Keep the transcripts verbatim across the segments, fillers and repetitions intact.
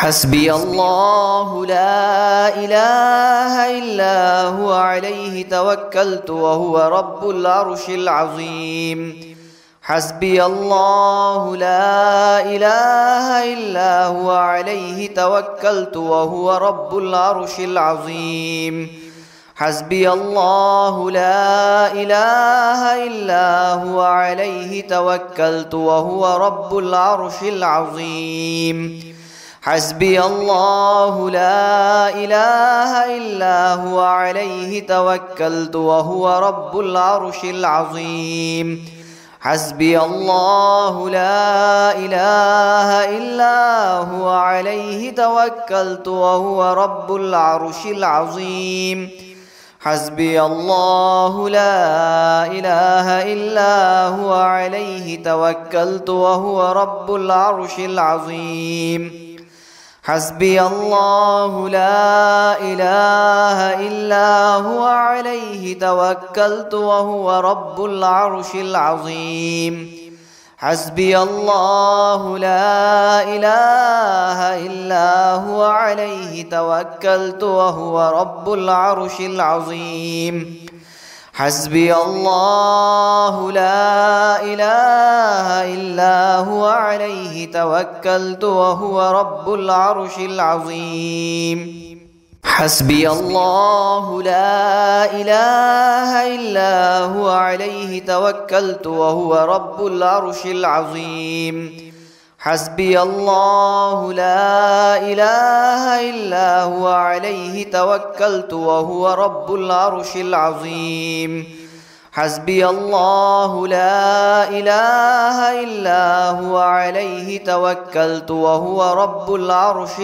حسبي الله لا إله إلا هو عليه توكلت وهو رب العرش العظيم. حسبي الله لا إله إلا هو عليه توكلت وهو رب العرش العظيم. حسبي الله لا إله إلا هو عليه توكلت وهو رب العرش العظيم. حسبي الله لا إله إلا هو عليه توكلت وهو رب العرش العظيم. حسبي الله لا إله إلا هو عليه توكلت وهو رب العرش العظيم. حسبي الله لا إله إلا هو عليه توكلت وهو رب العرش العظيم. حسبي الله لا إله إلا هو عليه توكلت وهو رب العرش العظيم. حسبي الله لا إله إلا هو عليه توكلت وهو رب العرش العظيم. حسبي الله لا إله إلا هو عليه توكلت وهو رب العرش العظيم. حسبي الله لا إله إلا هو عليه توكلت وهو رب العرش العظيم. حسبي الله لا إله إلا هو عليه توكلت وهو رب العرش العظيم. حسبي الله لا إله إلا هو عليه توكلت وهو رب العرش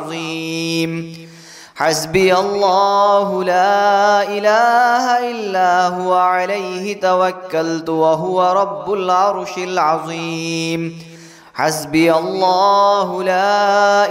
العظيم. حسبي الله لا إله إلا هو عليه توكلت وهو رب العرش العظيم. حسبي الله لا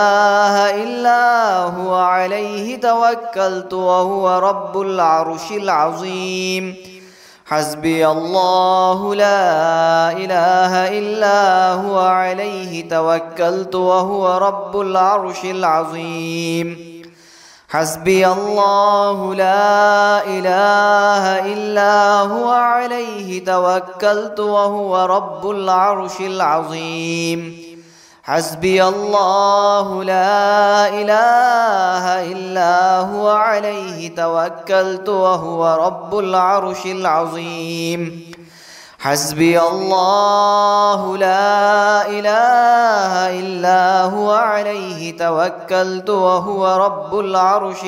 إله إلا هو عليه توكلت وهو رب العرش العظيم. حسبي الله لا إله إلا هو عليه توكلت وهو رب العرش العظيم. حسبي الله لا إله إلا هو عليه توكلت وهو رب العرش العظيم. حسبي الله لا إله إلا هو عليه توكلت وهو رب العرش العظيم. حسبي الله لا إله إلا هو عليه توكلت وهو رب العرش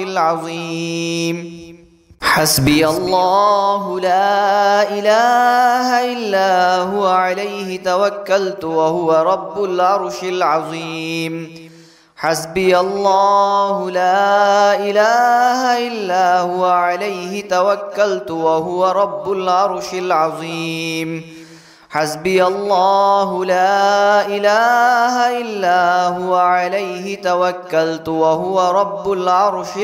العظيم. حسبي الله لا إله إلا هو عليه توكلت وهو رب العرش العظيم. حسبي الله لا إله إلا هو عليه توكلت وهو رب العرش العظيم. حسبي الله لا إله إلا هو عليه توكلت وهو رب العرش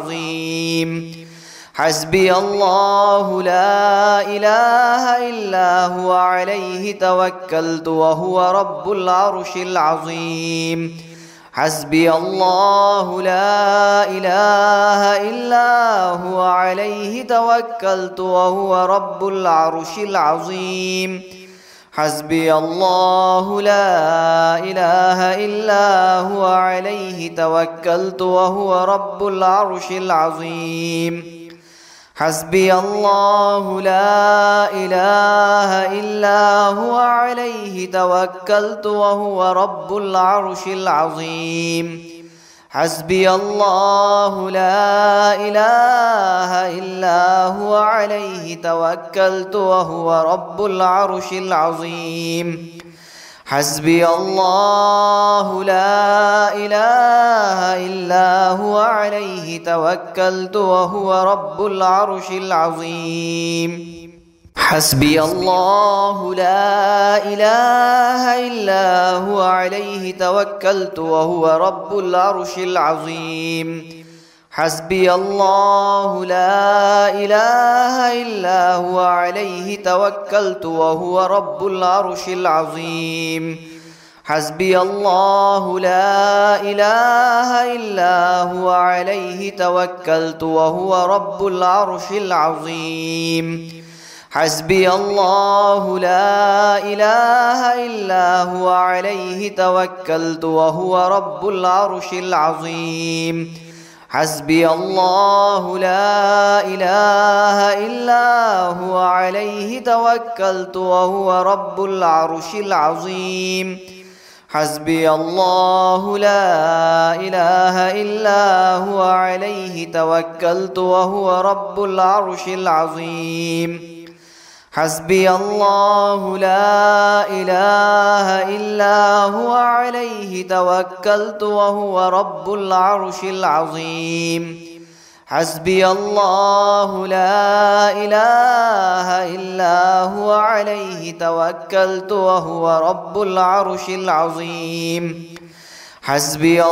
العظيم. حسبي الله لا إله إلا هو عليه توكلت وهو رب العرش العظيم. حسبي الله لا إله إلا هو عليه توكلت وهو رب العرش العظيم. حسبي الله لا إله إلا هو عليه توكلت وهو رب العرش العظيم. حسبي الله لا إله إلا هو عليه توكلت وهو رب العرش العظيم. حسبي الله لا إله إلا هو عليه توكلت وهو رب العرش العظيم. حسبي الله لا إله إلا هو عليه توكلت وهو رب العرش العظيم. حسبي الله لا إله إلا هو عليه توكلت وهو رب العرش العظيم. حسبي الله لا إله إلا هو عليه توكلت وهو رب العرش العظيم. حسبي الله لا إله إلا هو عليه توكلت وهو رب العرش العظيم حسبي الله لا إله إلا هو عليه توكلت وهو رب العرش العظيم حسبي الله لا إله إلا هو عليه توكلت وهو رب العرش العظيم حسبي الله لا إله إلا هو عليه توكلت وهو رب العرش العظيم حسبي الله لا إله إلا هو عليه توكلت وهو رب العرش العظيم حسبي الله لا إله إلا هو عليه توكلت وهو رب العرش العظيم حسبي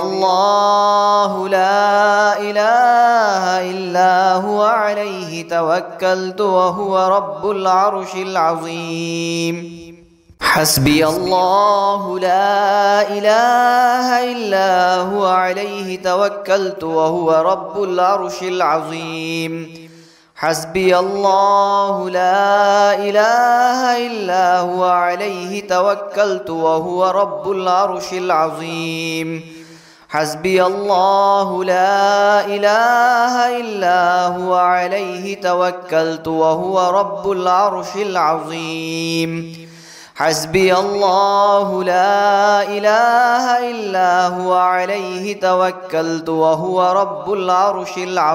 الله لا إله إلا هو عليه توكلت وهو رب العرش العظيم حسبي الله لا إله إلا هو عليه توكلت وهو رب العرش العظيم حسبي الله لا إله إلا هو عليه توكلت وهو رب العرش العظيم حسبي الله لا إله إلا هو عليه توكلت وهو رب العرش العظيم حسبي الله لا إله إلا هو عليه توكلت وهو رب العرش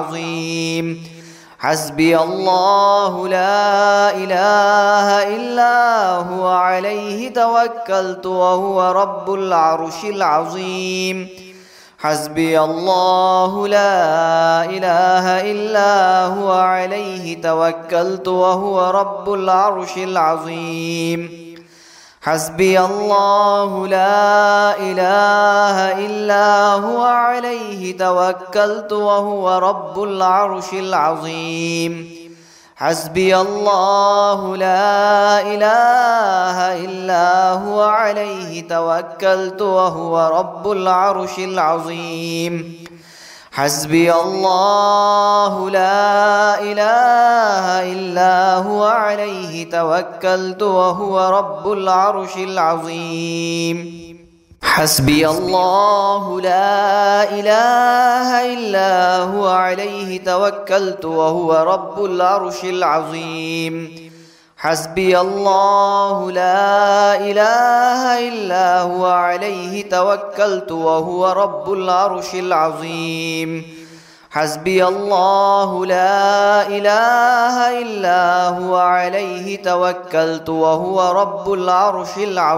العظيم حسبي الله لا إله إلا هو عليه توكلت وهو رب العرش العظيم حسبي الله لا إله إلا هو عليه توكلت وهو رب العرش العظيم حسبي الله لا إله إلا هو عليه توكلت وهو رب العرش العظيم حسبي الله لا إله إلا هو عليه توكلت وهو رب العرش العظيم حسبي الله لا إله إلا هو عليه توكلت وهو رب العرش العظيم حسبي الله لا إله إلا هو عليه توكلت وهو رب العرش العظيم حسبي الله لا إله إلا هو عليه توكلت وهو رب العرش العظيم حسبي الله لا إله إلا هو عليه توكلت وهو رب العرش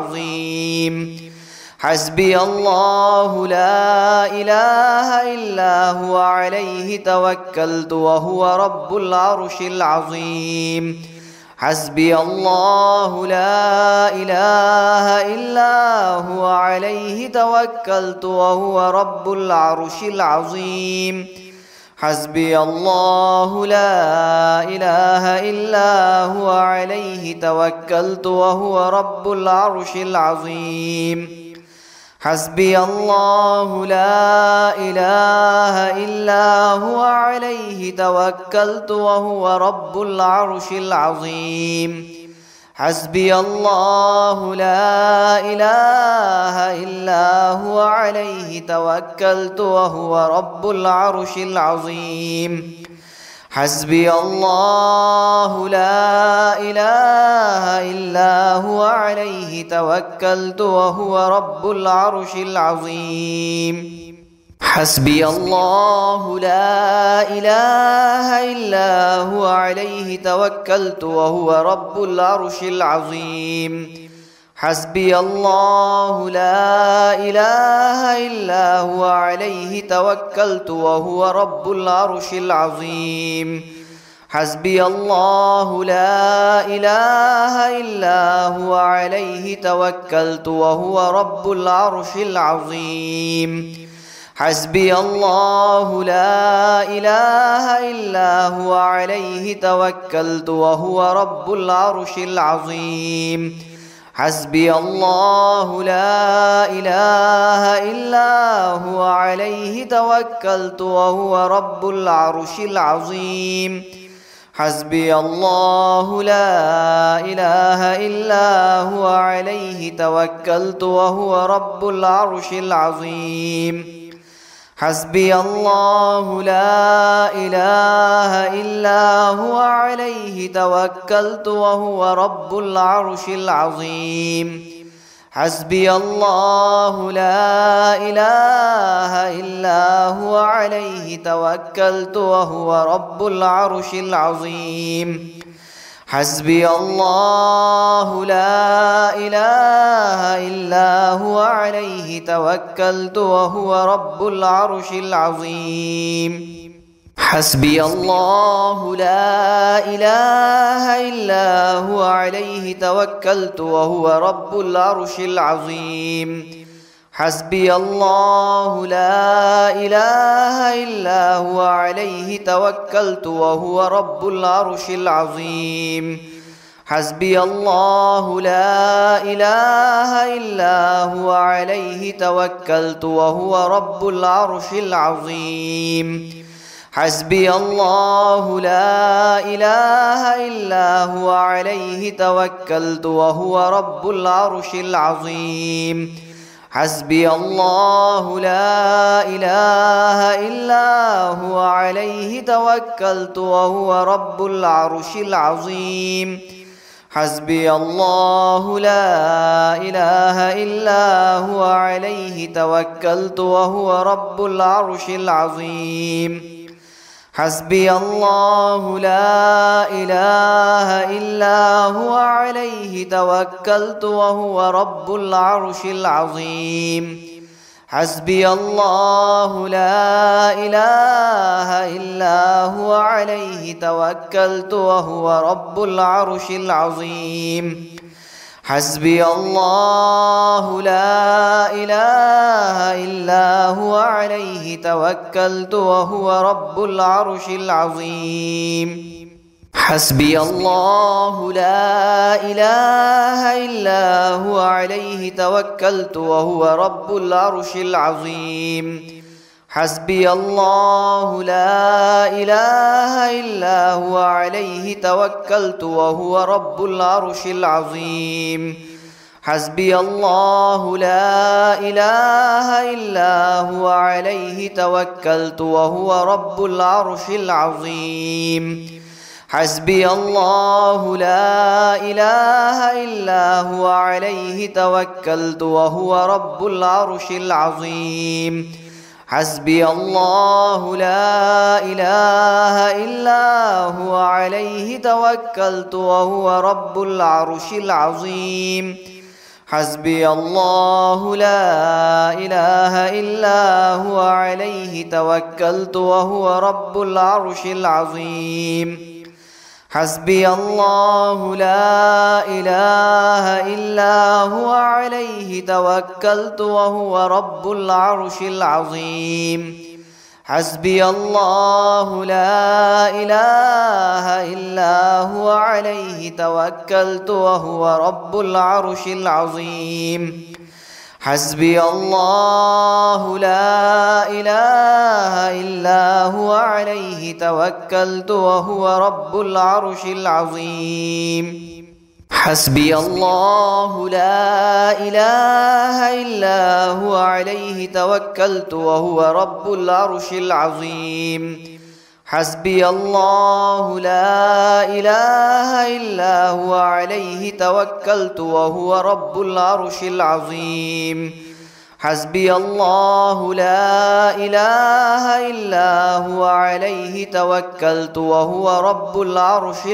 العظيم حسبي الله لا إله إلا هو عليه توكلت وهو رب العرش العظيم حسبي الله لا إله إلا هو عليه توكلت وهو رب العرش العظيم حسبي الله لا إله إلا هو عليه توكلت وهو رب العرش العظيم حسبي الله لا إله إلا هو عليه توكلت وهو رب العرش العظيم حسبي الله لا إله إلا هو عليه توكلت وهو رب العرش العظيم حسبي الله لا إله إلا هو عليه توكلت وهو رب العرش العظيم حسبي الله لا إله إلا هو عليه توكلت وهو رب العرش العظيم حسبي الله لا إله إلا هو عليه توكلت وهو رب العرش العظيم حسبي الله لا إله إلا هو عليه توكلت وهو رب العرش العظيم حسبي الله لا إله إلا هو عليه توكلت وهو رب العرش العظيم حسبي الله لا إله إلا هو عليه توكلت وهو رب العرش العظيم حسبي الله لا إله إلا هو عليه توكلت وهو رب العرش العظيم حسبي الله لا إله إلا هو عليه توكلت وهو رب العرش العظيم حسبي الله لا إله إلا هو عليه توكلت وهو رب العرش العظيم حسبي الله لا إله إلا هو عليه توكلت وهو رب العرش العظيم حسبي الله لا إله إلا هو عليه توكلت وهو رب العرش العظيم حسبي الله لا إله إلا هو عليه توكلت وهو رب العرش العظيم حسبي الله لا إله إلا هو عليه توكلت وهو رب العرش العظيم حسبي الله لا إله إلا هو عليه توكلت وهو رب العرش العظيم حسبي الله لا إله إلا هو عليه توكلت وهو رب العرش العظيم حسبي الله لا إله إلا هو عليه توكلت وهو رب العرش العظيم حسبي الله لا إله إلا هو عليه توكلت وهو رب العرش العظيم حسبي الله لا إله إلا هو عليه توكلت وهو رب العرش العظيم حسبي الله لا إله إلا هو عليه توكلت وهو رب العرش العظيم حسبي الله لا إله إلا هو عليه توكلت وهو رب العرش العظيم حسبي الله لا إله إلا هو عليه توكلت وهو رب العرش العظيم حسبي الله لا إله إلا هو عليه توكلت وهو رب العرش العظيم حسبي الله لا إله إلا هو عليه توكلت وهو رب العرش العظيم حسبي الله لا إله إلا هو عليه توكلت وهو رب العرش العظيم حسبي الله لا إله إلا هو عليه توكلت وهو رب العرش العظيم حسبي الله لا إله إلا هو عليه توكلت وهو رب العرش العظيم حسبي الله لا إله إلا هو عليه توكلت وهو رب العرش العظيم حسبي الله لا إله إلا هو عليه توكلت وهو رب العرش العظيم حسبي الله لا إله إلا هو عليه توكلت وهو رب العرش العظيم حسبي الله لا إله إلا هو عليه توكلت وهو رب العرش العظيم حسبي الله لا إله إلا هو عليه توكلت وهو رب العرش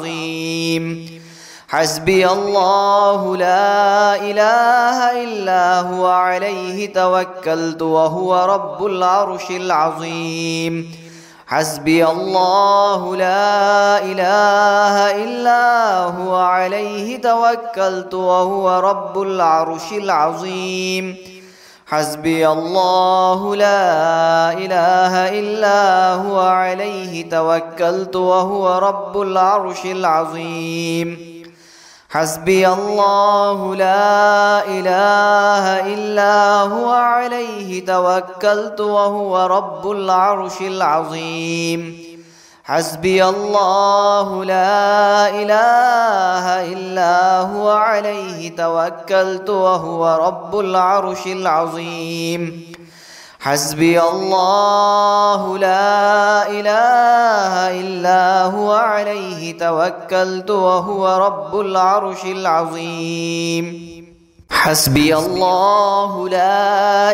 العظيم حسبي الله لا إله إلا هو عليه توكلت وهو رب العرش العظيم حسبي الله لا إله إلا هو عليه توكلت وهو رب العرش العظيم حسبي الله لا إله إلا هو عليه توكلت وهو رب العرش العظيم حسبي الله لا إله إلا هو عليه توكلت وهو رب العرش العظيم حسبي الله لا إله إلا هو عليه توكلت وهو رب العرش العظيم حسبي الله لا إله إلا هو عليه توكلت وهو رب العرش العظيم حسبي الله لا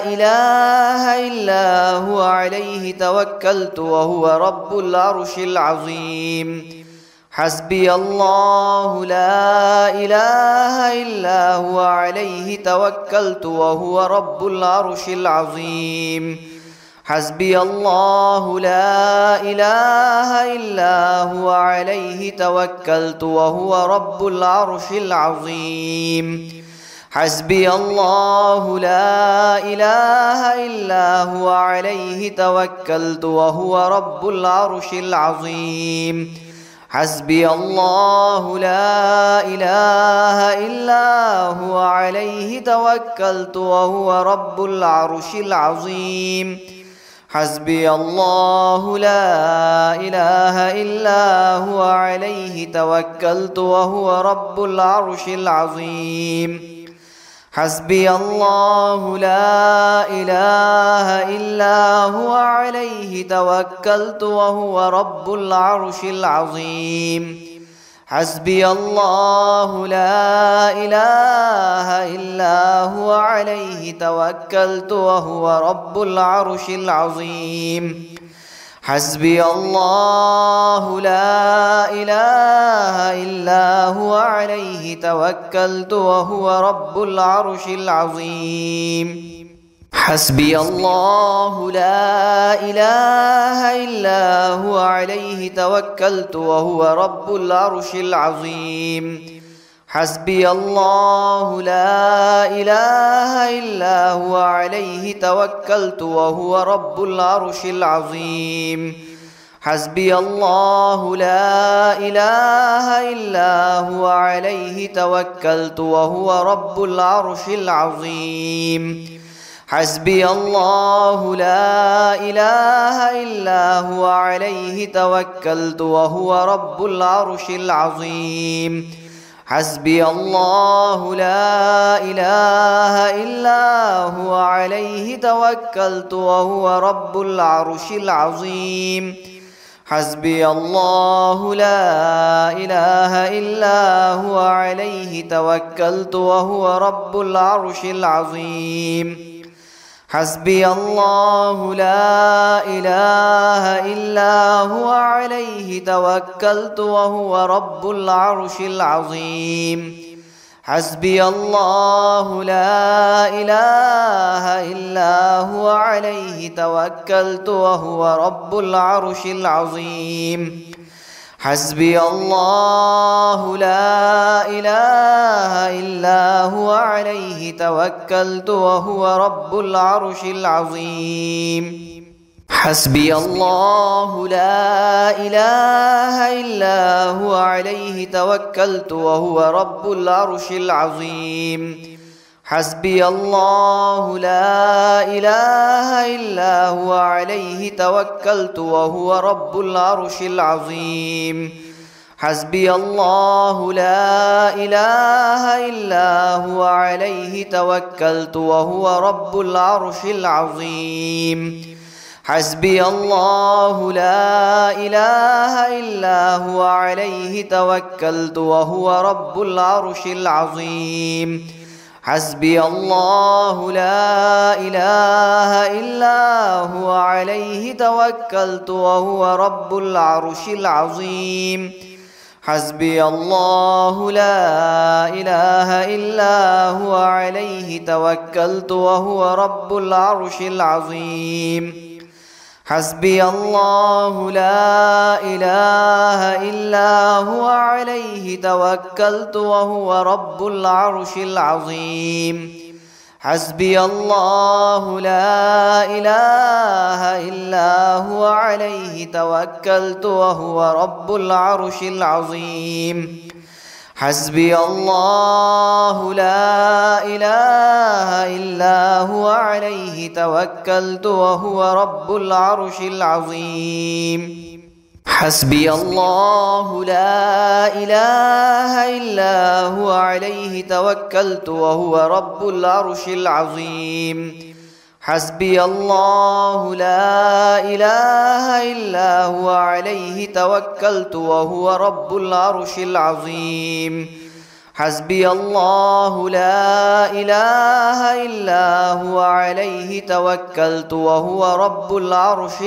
إله إلا هو عليه توكلت وهو رب العرش العظيم حسبي الله لا إله إلا هو عليه توكلت وهو رب العرش العظيم حسبي الله لا إله إلا هو عليه توكلت وهو رب العرش العظيم حسبي الله لا إله إلا هو عليه توكلت وهو رب العرش العظيم حسبي الله لا إله إلا هو عليه توكلت وهو رب العرش العظيم حسبي الله لا إله إلا هو عليه توكلت وهو رب العرش العظيم حسبي الله لا إله إلا هو عليه توكلت وهو رب العرش العظيم حسبي الله لا إله إلا هو عليه توكلت وهو رب العرش العظيم حسبي الله لا إله إلا هو عليه توكلت وهو رب العرش العظيم حسبي الله لا إله إلا هو عليه توكلت وهو رب العرش العظيم حسبي الله لا إله إلا هو عليه توكلت وهو رب العرش العظيم حسبي الله لا إله إلا هو عليه توكلت وهو رب العرش العظيم حسبي الله لا إله إلا هو عليه توكلت وهو رب العرش العظيم حسبي الله لا إله إلا هو عليه توكلت وهو رب العرش العظيم حسبي الله لا إله إلا هو عليه توكلت وهو رب العرش العظيم حسبي الله لا إله إلا هو عليه توكلت وهو رب العرش العظيم حسبي الله لا إله إلا هو عليه توكلت وهو رب العرش العظيم حسبي الله لا إله إلا هو عليه توكلت وهو رب العرش العظيم حسبي الله لا إله إلا هو عليه توكلت وهو رب العرش العظيم حسبي الله لا إله إلا هو عليه توكلت وهو رب العرش العظيم حسبي الله لا إله إلا هو عليه توكلت وهو رب العرش العظيم حسبي الله لا إله إلا هو عليه توكلت وهو رب العرش العظيم حسبي الله لا إله إلا هو عليه توكلت وهو رب العرش العظيم حسبي الله لا إله إلا هو عليه توكلت وهو رب العرش العظيم حسبي الله لا إله إلا هو عليه توكلت وهو رب العرش العظيم حسبي الله لا إله إلا هو عليه توكلت وهو رب العرش العظيم حسبي الله لا إله إلا هو عليه توكلت وهو رب العرش العظيم حسبي الله لا إله إلا هو عليه توكلت وهو رب العرش العظيم حسبي الله لا إله إلا هو عليه توكلت وهو رب العرش العظيم حسبي الله لا إله إلا هو عليه توكلت وهو رب العرش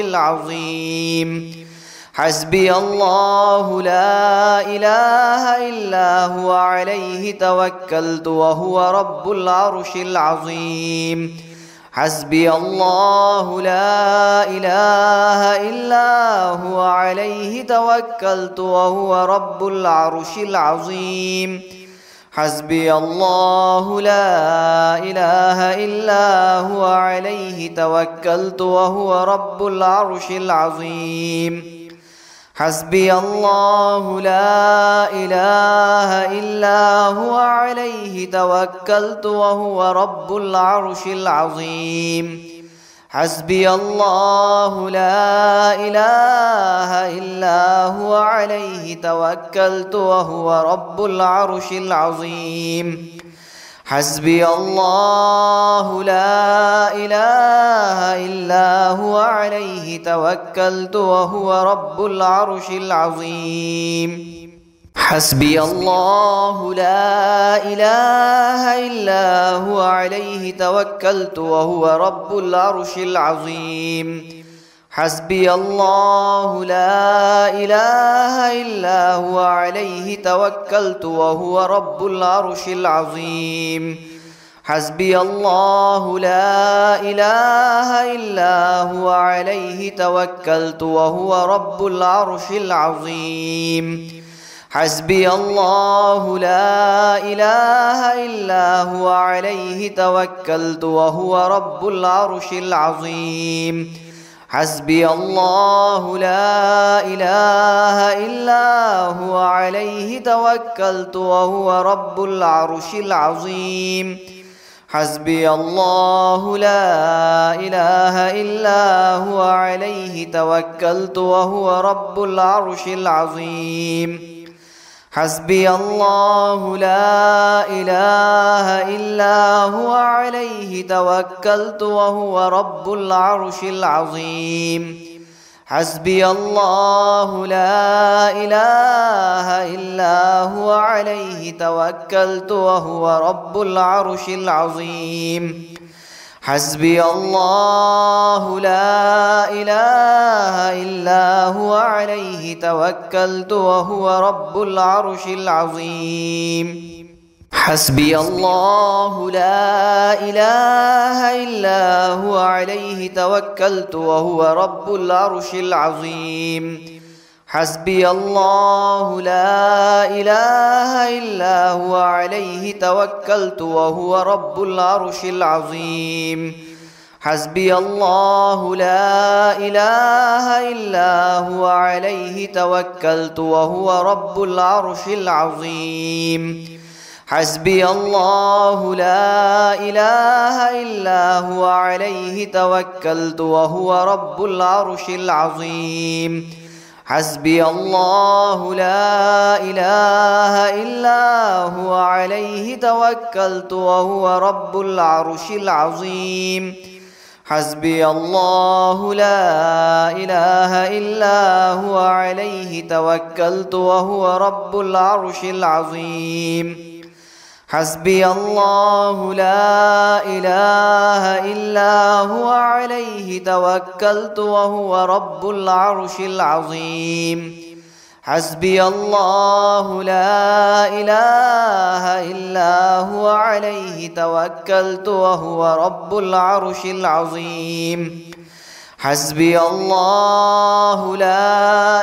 العظيم حسبي الله لا إله إلا هو عليه توكلت وهو رب العرش العظيم حسبي الله لا إله إلا هو عليه توكلت وهو رب العرش العظيم حسبي الله لا إله إلا هو عليه توكلت وهو رب العرش العظيم حسبي الله لا إله إلا هو عليه توكلت وهو رب العرش العظيم حسبي الله لا إله إلا هو عليه توكلت وهو رب العرش العظيم حسبي الله لا إله إلا هو عليه توكلت وهو رب العرش العظيم حسبي الله لا إله إلا هو عليه توكلت وهو رب العرش العظيم حسبي الله لا إله إلا هو عليه توكلت وهو رب العرش العظيم حسبي الله لا إله إلا هو عليه توكلت وهو رب العرش العظيم حسبي الله لا إله إلا هو عليه توكلت وهو رب العرش العظيم حسبي الله لا إله إلا هو عليه توكلت وهو رب العرش العظيم حسبي الله لا إله إلا هو عليه توكلت وهو رب العرش العظيم حسبي الله لا إله إلا هو عليه توكلت وهو رب العرش العظيم حسبي الله لا إله إلا هو عليه توكلت وهو رب العرش العظيم حسبي الله لا إله إلا هو عليه توكلت وهو رب العرش العظيم حسبي الله لا إله إلا هو عليه توكلت وهو رب العرش العظيم حسبي الله لا إله إلا هو عليه توكلت وهو رب العرش العظيم حسبي الله لا إله إلا هو عليه توكلت وهو رب العرش العظيم حسبي الله لا إله إلا هو عليه توكلت وهو رب العرش العظيم حسبي الله لا إله إلا هو عليه توكلت وهو رب العرش العظيم حسبي الله لا إله إلا هو عليه توكلت وهو رب العرش العظيم حسبي الله لا إله إلا هو عليه توكلت وهو رب العرش العظيم حسبي الله لا إله إلا هو عليه توكلت وهو رب العرش العظيم حسبي الله لا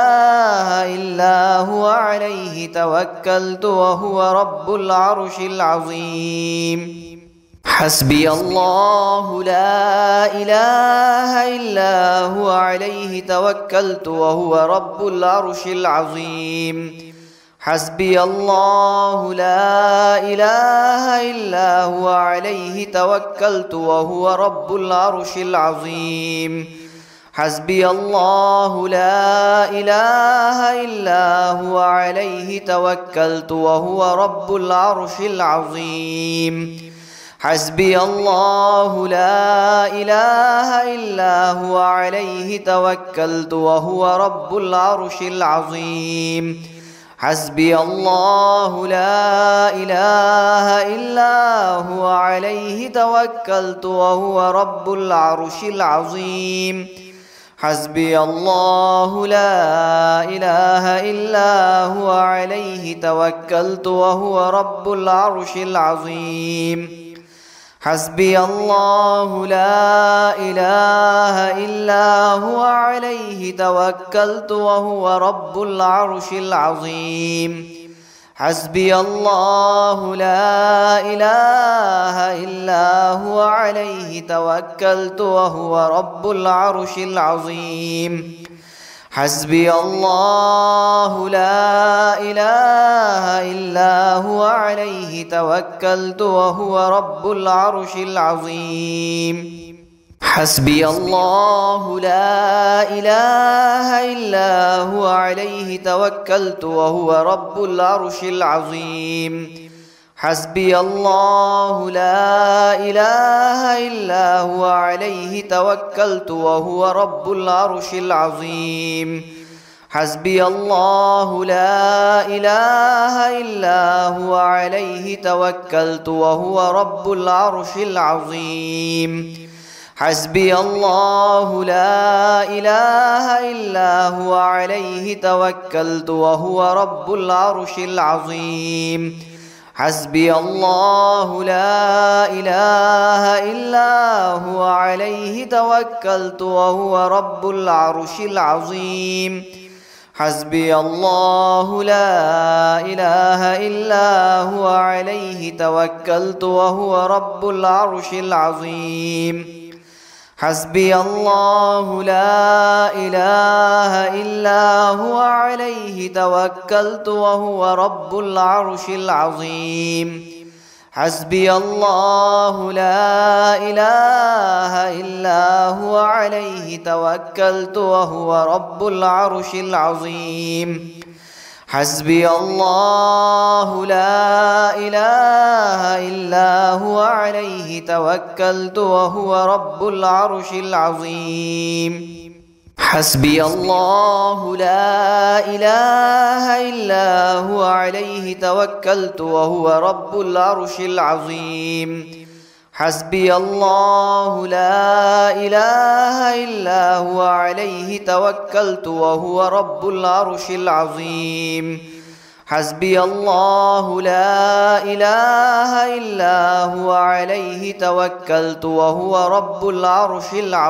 إله إلا هو عليه توكلت وهو رب العرش العظيم حسبي الله لا إله إلا هو عليه توكلت وهو رب العرش العظيم حسبي الله لا إله إلا هو عليه توكلت وهو رب العرش العظيم حسبي الله لا إله إلا هو عليه توكلت وهو رب العرش العظيم حسبي الله لا إله إلا هو عليه توكلت وهو رب العرش العظيم حسبي الله لا إله إلا هو عليه توكلت وهو رب العرش العظيم حسبي الله لا إله إلا هو عليه توكلت وهو رب العرش العظيم حسبي الله لا إله إلا هو عليه توكلت وهو رب العرش العظيم حسبي الله لا إله إلا هو عليه توكلت وهو رب العرش العظيم حسبي الله لا إله إلا هو عليه توكلت وهو رب العرش العظيم حسبي الله لا إله إلا هو عليه توكلت وهو رب العرش العظيم حسبي الله لا إله إلا هو عليه توكلت وهو رب العرش العظيم حسبي الله لا إله إلا هو عليه توكلت وهو رب العرش العظيم حسبي الله لا إله إلا هو عليه توكلت وهو رب العرش العظيم حسبي الله لا إله إلا هو عليه توكلت وهو رب العرش العظيم حسبي الله لا إله إلا هو عليه توكلت وهو رب العرش العظيم حسبي الله لا إله إلا هو عليه توكلت وهو رب العرش العظيم حسبي الله لا إله إلا هو عليه توكلت وهو رب العرش العظيم حسبي الله لا إله إلا هو عليه توكلت وهو رب العرش العظيم حسبي الله لا إله إلا هو عليه توكلت وهو رب العرش العظيم حسبي الله لا إله إلا هو عليه توكلت وهو رب العرش العظيم حسبي الله لا إله إلا هو عليه توكلت وهو رب العرش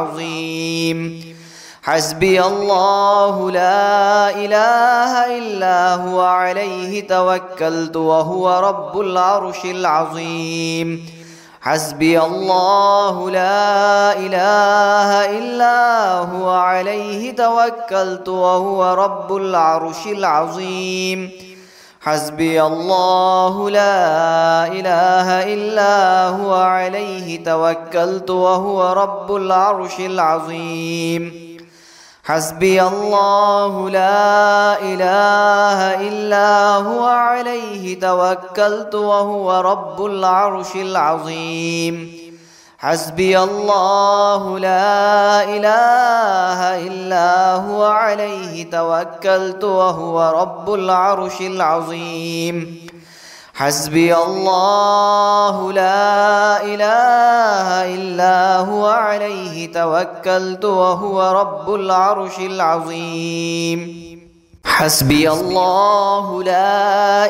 العظيم حسبي الله لا إله إلا هو عليه توكلت وهو رب العرش العظيم حسبي الله لا إله إلا هو عليه توكلت وهو رب العرش العظيم حسبي الله لا إله إلا هو عليه توكلت وهو رب العرش العظيم حسبي الله لا إله إلا هو عليه توكلت وهو رب العرش العظيم حسبي الله لا إله إلا هو عليه توكلت وهو رب العرش العظيم حسبي الله لا إله إلا هو عليه توكلت وهو رب العرش العظيم حسبي الله لا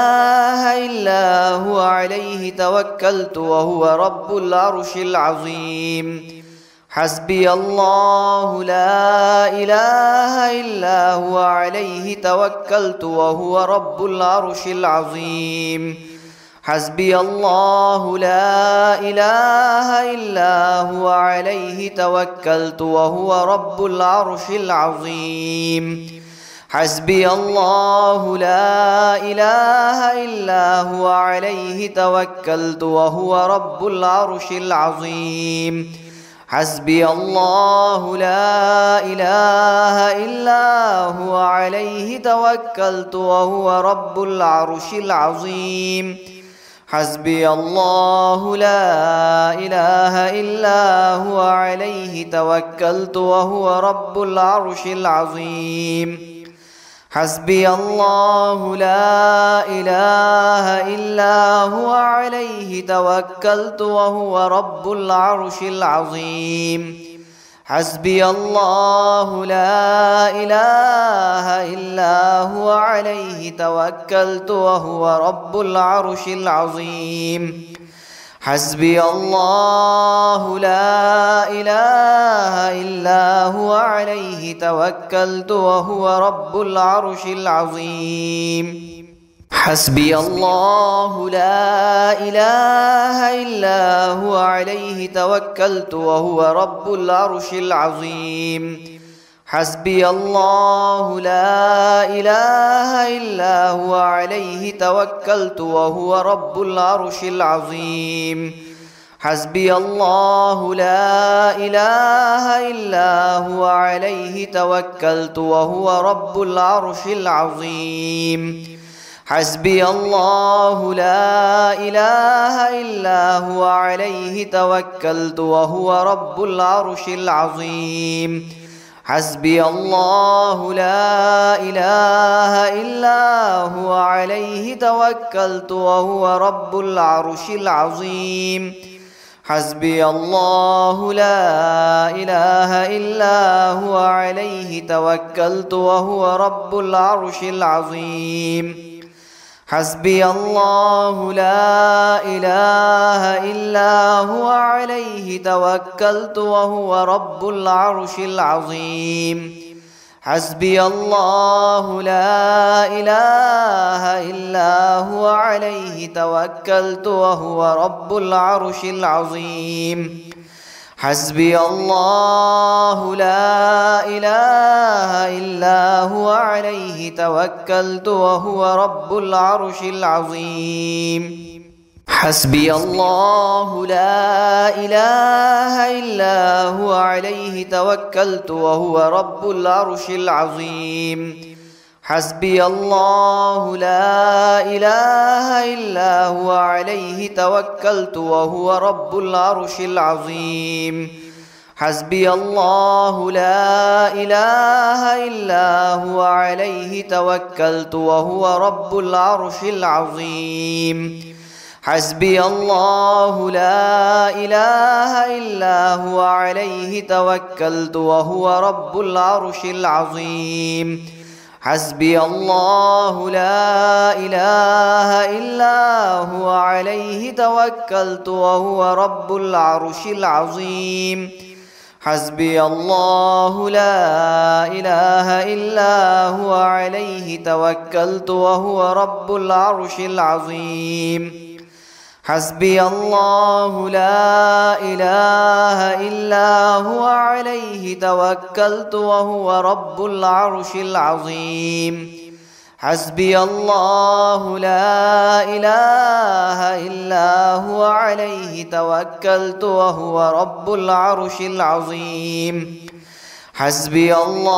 إله إلا هو عليه توكلت وهو رب العرش العظيم حسبي الله لا إله إلا هو عليه توكلت وهو رب العرش العظيم حسبي الله لا إله إلا هو عليه توكلت وهو رب العرش العظيم حسبي الله لا إله إلا هو عليه توكلت وهو رب العرش العظيم حسبي الله لا إله إلا هو عليه توكلت وهو رب العرش العظيم حسبي الله لا إله إلا هو عليه توكلت وهو رب العرش العظيم حسبي الله لا إله إلا هو عليه توكلت وهو رب العرش العظيم حسبي الله لا إله إلا هو عليه توكلت وهو رب العرش العظيم حسبي الله لا إله إلا هو عليه توكلت وهو رب العرش العظيم حسبي الله لا إله إلا هو عليه توكلت وهو رب العرش العظيم حسبي الله لا إله إلا هو عليه توكلت وهو رب العرش العظيم حسبي الله لا إله إلا هو عليه توكلت وهو رب العرش العظيم حسبي الله لا إله إلا هو عليه توكلت وهو رب العرش العظيم حسبي الله لا إله إلا هو عليه توكلت وهو رب العرش العظيم حسبي الله لا إله إلا هو عليه توكلت وهو رب العرش العظيم حسبي الله لا إله إلا هو عليه توكلت وهو رب العرش العظيم حسبي الله لا إله إلا هو عليه توكلت وهو رب العرش العظيم حسبي الله لا إله إلا هو عليه توكلت وهو رب العرش العظيم حسبي الله لا إله إلا هو عليه توكلت وهو رب العرش العظيم حسبي الله لا إله إلا هو عليه توكلت وهو رب العرش العظيم حسبي الله لا إله إلا هو عليه توكلت وهو رب العرش العظيم حسبي الله لا إله إلا هو عليه توكلت وهو رب العرش العظيم حسبي الله لا إله إلا هو عليه توكلت وهو رب العرش العظيم حسبي الله لا إله إلا هو عليه توكلت وهو رب العرش العظيم حسبي الله لا إله إلا هو عليه توكلت وهو رب العرش العظيم حسبي الله لا إله إلا هو عليه توكلت وهو رب العرش العظيم حسبي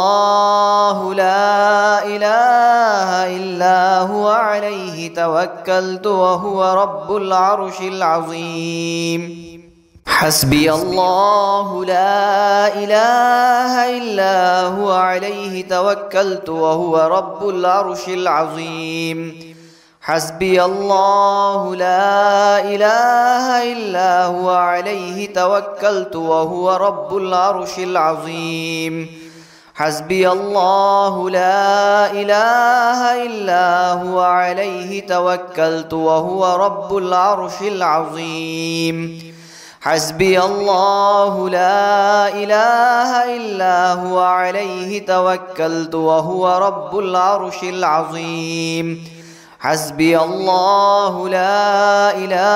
الله لا إله إلا هو عليه توكلت وهو رب العرش العظيم حسبي الله لا إله إلا هو عليه توكلت وهو رب العرش العظيم حسبي الله لا إله إلا هو عليه توكلت وهو رب العرش العظيم حسبي الله لا إله إلا هو عليه توكلت وهو رب العرش العظيم حسبي الله لا إله إلا هو عليه توكلت وهو رب العرش العظيم حسبي الله لا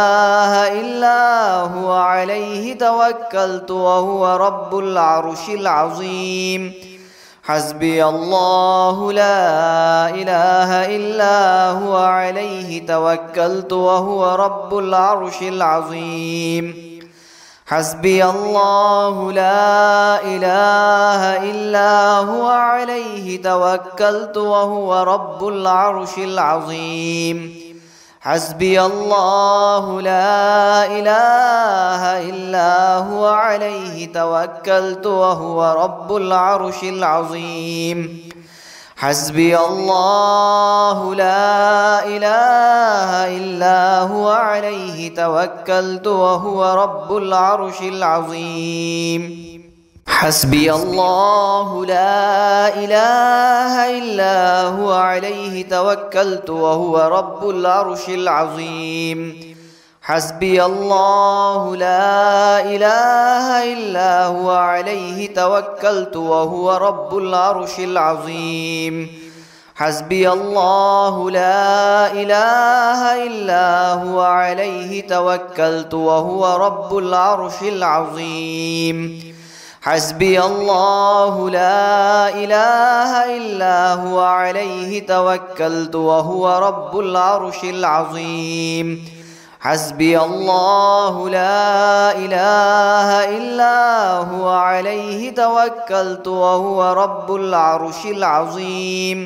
إله إلا هو عليه توكلت وهو رب العرش العظيم حسبي الله لا إله إلا هو عليه توكلت وهو رب العرش العظيم حسبي الله لا إله إلا هو عليه توكلت وهو رب العرش العظيم حسبي الله لا إله إلا هو عليه توكلت وهو رب العرش العظيم حسبي الله لا إله إلا هو عليه توكلت وهو رب العرش العظيم حسبي الله لا إله إلا هو عليه توكلت وهو رب العرش العظيم حسبي الله لا إله إلا هو عليه توكلت وهو رب العرش العظيم حسبي الله لا إله إلا هو عليه توكلت وهو رب العرش العظيم حسبي الله لا إله إلا هو عليه توكلت وهو رب العرش العظيم حسبي الله لا إله إلا هو عليه توكلت وهو رب العرش العظيم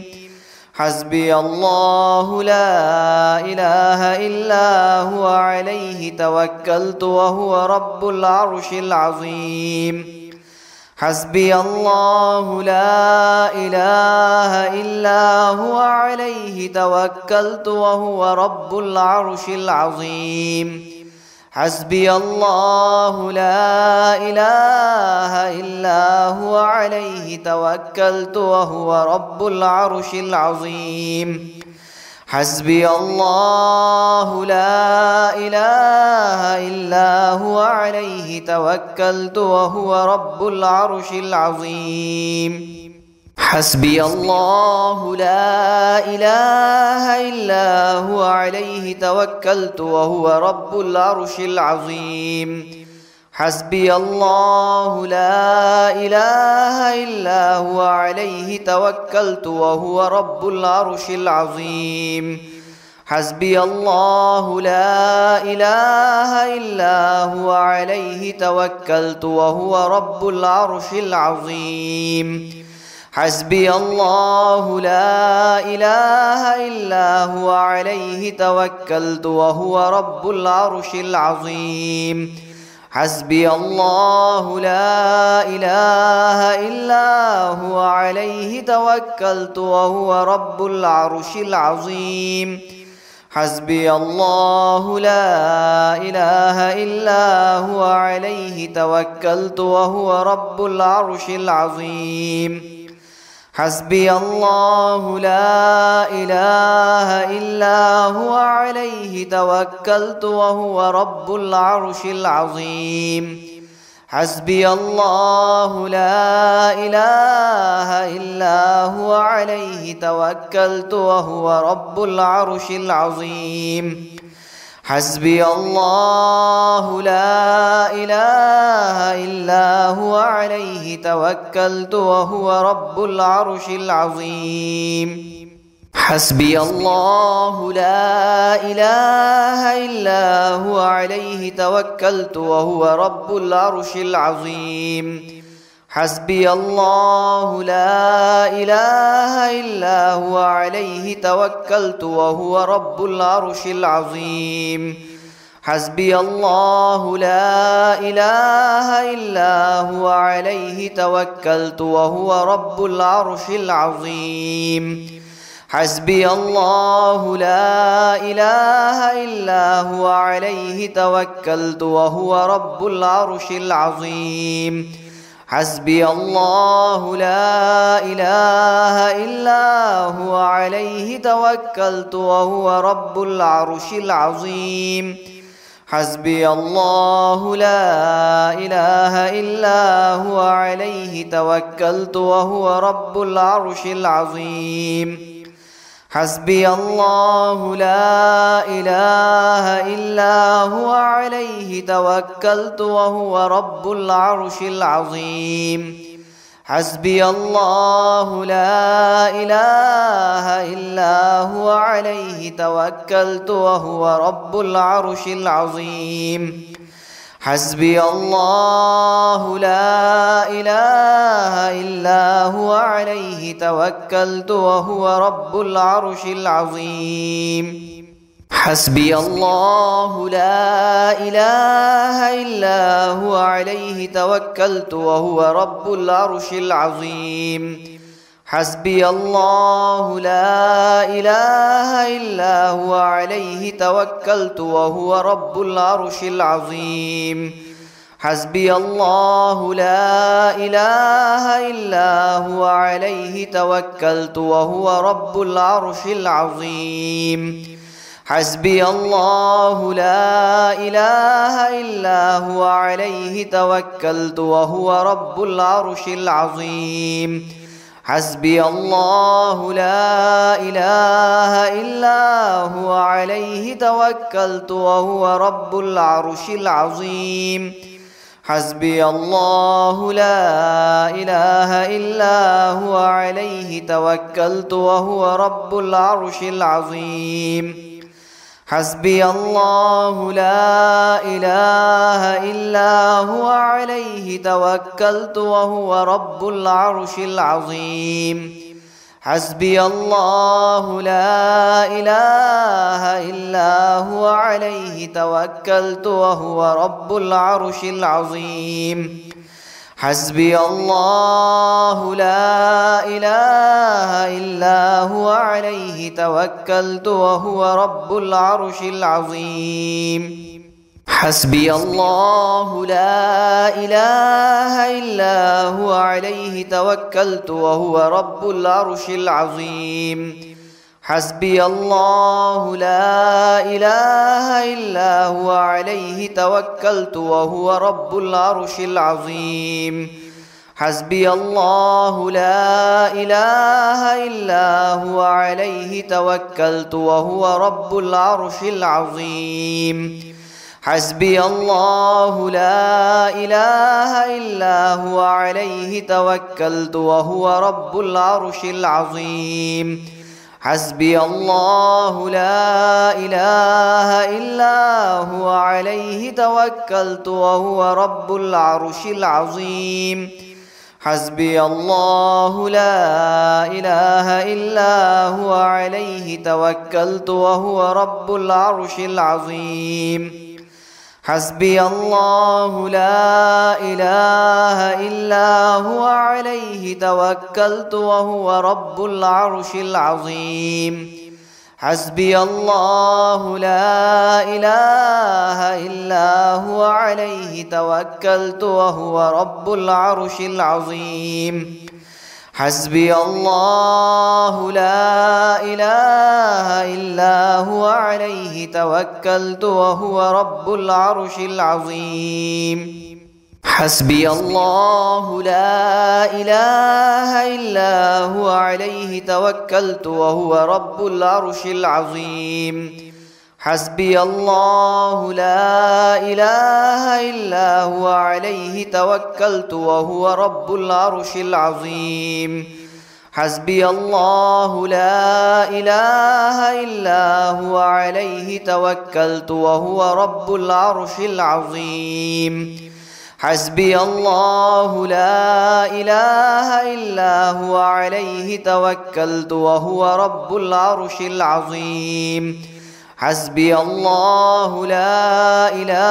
حسبي الله لا إله إلا هو عليه توكلت وهو رب العرش العظيم حسبي الله لا إله إلا هو عليه توكلت وهو رب العرش العظيم حسبي الله لا إله إلا هو عليه توكلت وهو رب العرش العظيم حسبي الله لا إله إلا هو عليه توكلت وهو رب العرش العظيم حسبي الله لا إله إلا هو عليه توكلت وهو رب العرش العظيم حسبي الله لا إله إلا هو عليه توكلت وهو رب العرش العظيم حسبي الله لا إله إلا هو عليه توكلت وهو رب العرش العظيم حسبي الله لا إله إلا هو عليه توكلت وهو رب العرش العظيم حسبي الله لا إله إلا هو عليه توكلت وهو رب العرش العظيم حسبي الله لا إله إلا هو عليه توكلت وهو رب العرش العظيم حسبي الله لا إله إلا هو عليه توكلت وهو رب العرش العظيم حسبي الله لا إله إلا هو عليه توكلت وهو رب العرش العظيم حسبي الله لا إله إلا هو عليه توكلت وهو رب العرش العظيم حسبي الله لا إله إلا هو عليه توكلت وهو رب العرش العظيم حسبي الله لا إله إلا هو عليه توكلت وهو رب العرش العظيم حسبي الله لا إله إلا هو عليه توكلت وهو رب العرش العظيم حسبي الله لا إله إلا هو عليه توكلت وهو رب العرش العظيم حسبي الله لا إله إلا هو عليه توكلت وهو رب العرش العظيم حسبي الله لا إله إلا هو عليه توكلت وهو رب العرش العظيم حسبي الله لا إله إلا هو عليه توكلت وهو رب العرش العظيم حسبي الله لا إله إلا هو عليه توكلت وهو رب العرش العظيم حسبي الله لا إله إلا هو عليه توكلت وهو رب العرش العظيم حسبي الله لا إله إلا هو عليه توكلت وهو رب العرش العظيم حسبي الله لا إله إلا هو عليه توكلت وهو رب العرش العظيم حسبي الله لا إله إلا هو عليه توكلت وهو رب العرش العظيم حسبي الله لا إله إلا هو عليه توكلت وهو رب العرش العظيم حسبي الله لا إله إلا هو عليه توكلت وهو رب العرش العظيم حسبي الله لا إله إلا هو عليه توكلت وهو رب العرش العظيم حسبي الله لا إله إلا هو عليه توكلت وهو رب العرش العظيم حسبي الله لا إله إلا هو عليه توكلت وهو رب العرش العظيم حسبي الله لا إله إلا هو عليه توكلت وهو رب العرش العظيم حسبي الله لا إله إلا هو عليه توكلت وهو رب العرش العظيم حسبي الله لا إله إلا هو عليه توكلت وهو رب العرش العظيم حسبي الله لا إله إلا هو عليه توكلت وهو رب العرش العظيم حسبي الله لا إله إلا هو عليه توكلت وهو رب العرش العظيم حسبي الله لا إله إلا هو عليه توكلت وهو رب العرش العظيم حسبي الله لا إله إلا هو عليه توكلت وهو رب العرش العظيم حسبي الله لا إله إلا هو عليه توكلت وهو رب العرش العظيم حسبي الله لا إله إلا هو عليه توكلت وهو رب العرش العظيم حسبي الله لا إله إلا هو عليه توكلت وهو رب العرش العظيم حسبي الله لا إله إلا هو عليه توكلت وهو رب العرش العظيم حسبي الله لا إله إلا هو عليه توكلت وهو رب العرش العظيم حسبي الله لا إله إلا هو عليه توكلت وهو رب العرش العظيم حسبي الله لا إله إلا هو عليه توكلت وهو رب العرش العظيم حسبي الله لا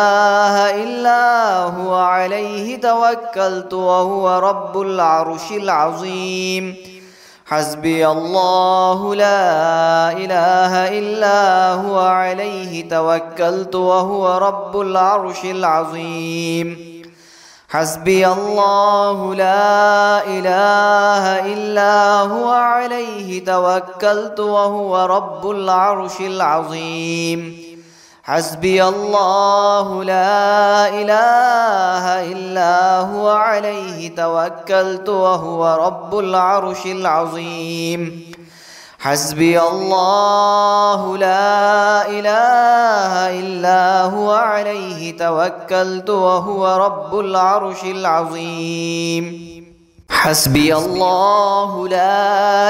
إله إلا هو عليه توكلت وهو رب العرش العظيم حسبي الله لا إله إلا هو عليه توكلت وهو رب العرش العظيم حسبي الله لا إله إلا هو عليه توكلت وهو رب العرش العظيم حسبي الله لا إله إلا هو عليه توكلت وهو رب العرش العظيم حسبي الله لا إله إلا هو عليه توكلت وهو رب العرش العظيم حسبي الله لا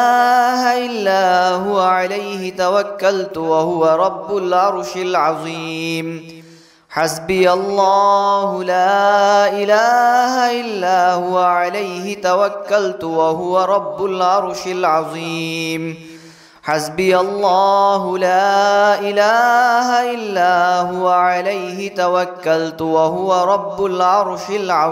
إله إلا هو عليه توكلت وهو رب العرش العظيم. حسبي الله لا إله إلا هو عليه توكلت وهو رب العرش العظيم. حسبي الله لا إله إلا هو عليه توكلت وهو رب العرش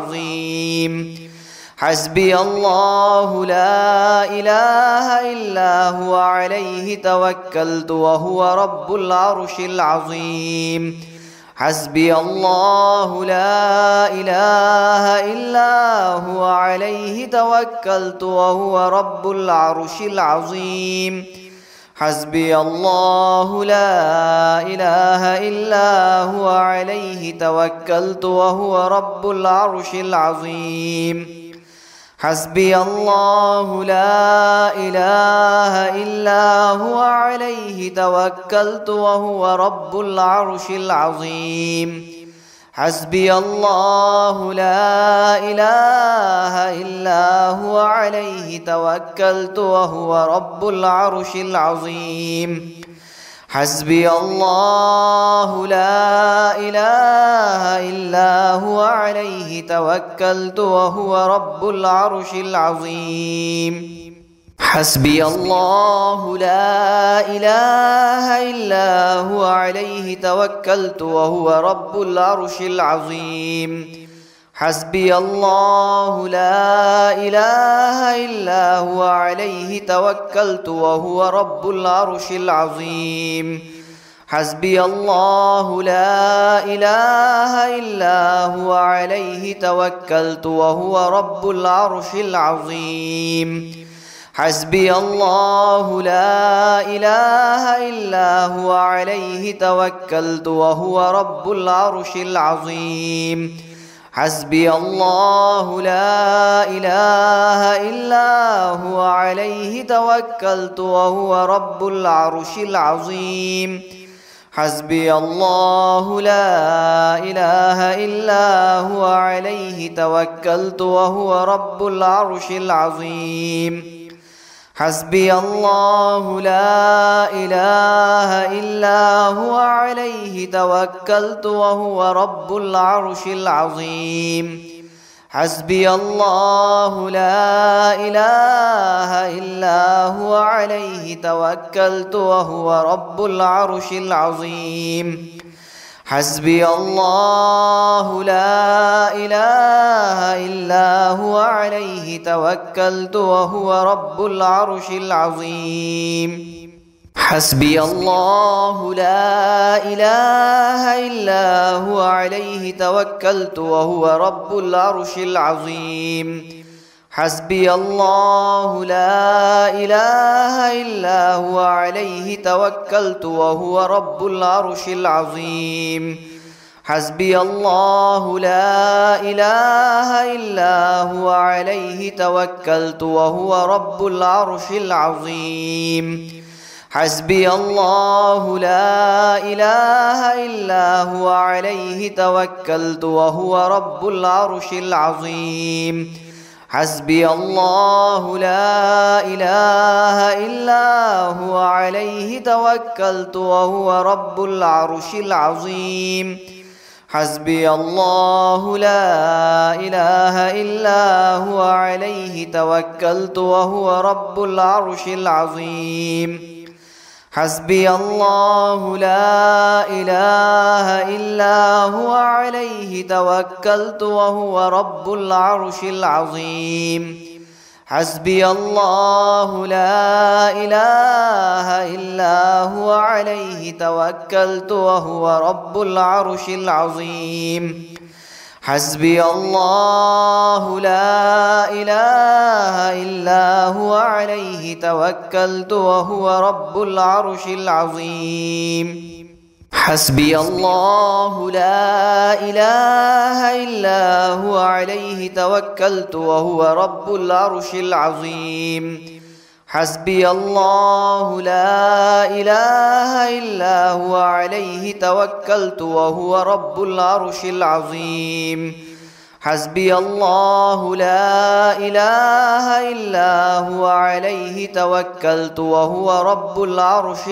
العظيم. حسبي الله لا إله إلا هو عليه توكلت وهو رب العرش العظيم. حسبي الله لا إله إلا هو عليه توكلت وهو رب العرش العظيم. حسبي الله لا إله إلا هو عليه توكلت وهو رب العرش العظيم. حسبي الله لا إله إلا هو عليه توكلت وهو رب العرش العظيم. حسبي الله لا إله إلا هو عليه توكلت وهو رب العرش العظيم. حسبي الله لا إله إلا هو عليه توكلت وهو رب العرش العظيم. حسبي الله لا إله إلا هو عليه توكلت وهو رب العرش العظيم. حسبي الله لا إله إلا هو عليه توكلت وهو رب العرش العظيم. حسبي الله لا إله إلا هو عليه توكلت وهو رب العرش العظيم. حسبي الله لا إله إلا هو عليه توكلت وهو رب العرش العظيم. حسبي الله لا إله إلا هو عليه توكلت وهو رب العرش العظيم. حسبي الله لا إله إلا هو عليه توكلت وهو رب العرش العظيم. حسبي الله لا إله إلا هو عليه توكلت وهو رب العرش العظيم. حسبي الله لا إله إلا هو عليه توكلت وهو رب العرش العظيم. حسبي الله لا إله إلا هو عليه توكلت وهو رب العرش العظيم. حسبي الله لا إله إلا هو عليه توكلت وهو رب العرش العظيم. حسبي الله لا إله إلا هو عليه توكلت وهو رب العرش العظيم. حسبي الله لا إله إلا هو عليه توكلت وهو رب العرش العظيم. حسبي الله لا إله إلا هو عليه توكلت وهو رب العرش العظيم. حسبي الله لا إله إلا هو عليه توكلت وهو رب العرش العظيم. حسبي الله لا إله إلا هو عليه توكلت وهو رب العرش العظيم. حسبي الله لا إله إلا هو عليه توكلت وهو رب العرش العظيم. حسبي الله لا إله إلا هو عليه توكلت وهو رب العرش العظيم. حسبي الله لا إله إلا هو عليه توكلت وهو رب العرش العظيم. حسبي الله لا إله إلا هو عليه توكلت وهو رب العرش العظيم. حسبي الله لا إله إلا هو عليه توكلت وهو رب العرش العظيم. حسبي الله لا إله إلا هو عليه توكلت وهو رب العرش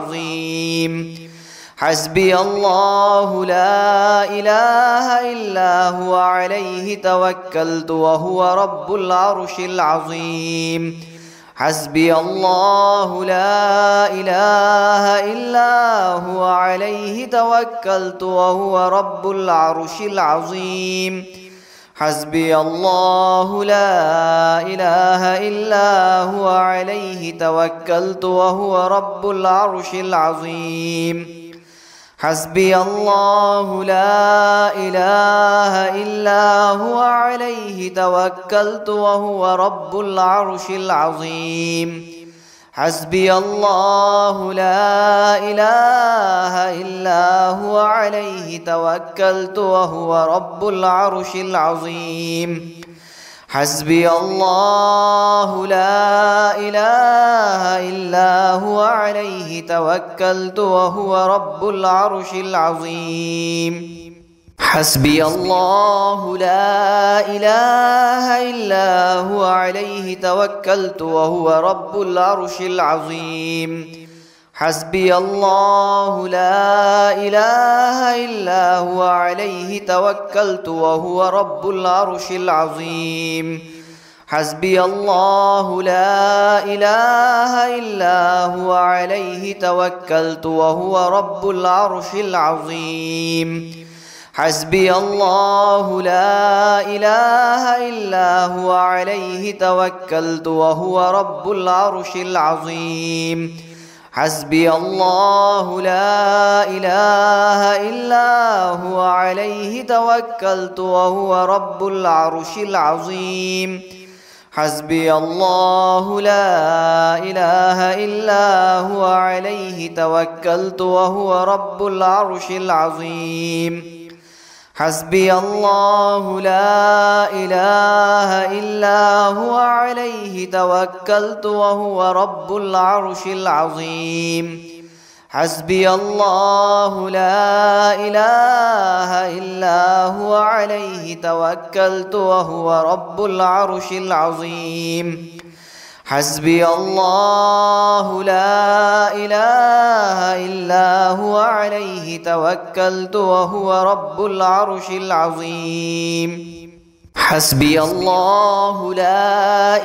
العظيم حسبي الله لا إله إلا هو عليه توكلت وهو رب العرش العظيم حسبي الله لا إله إلا هو عليه توكلت وهو رب العرش العظيم حسبي الله لا إله إلا هو عليه توكلت وهو رب العرش العظيم حسبي الله لا إله إلا هو عليه توكلت وهو رب العرش العظيم حسبي الله لا إله إلا هو عليه توكلت وهو رب العرش العظيم حسبي الله لا إله إلا هو عليه توكلت وهو رب العرش العظيم حسبي الله لا إله إلا هو عليه توكلت وهو رب العرش العظيم حسبي الله لا إله إلا هو عليه توكلت وهو رب العرش العظيم حسبي الله لا إله إلا هو عليه توكلت وهو رب العرش العظيم حسبي الله لا إله إلا هو عليه توكلت وهو رب العرش العظيم حسبي الله لا إله إلا هو عليه توكلت وهو رب العرش العظيم حسبي الله لا إله إلا هو عليه توكلت وهو رب العرش العظيم حسبي الله لا إله إلا هو عليه توكلت وهو رب العرش العظيم حسبي الله لا إله إلا هو عليه توكلت وهو رب العرش العظيم حسبي الله لا إله إلا هو عليه توكلت وهو رب العرش العظيم حسبي الله لا